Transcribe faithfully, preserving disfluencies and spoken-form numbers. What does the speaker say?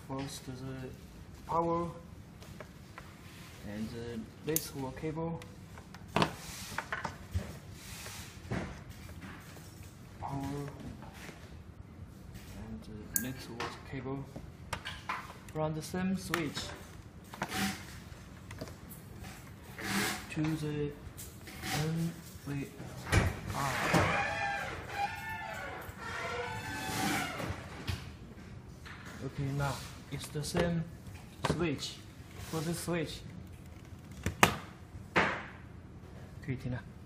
first the power and the network cable. Power and the network cable from the same switch to the N V R. Okay, now it's the same switch. For the switch，可以听了。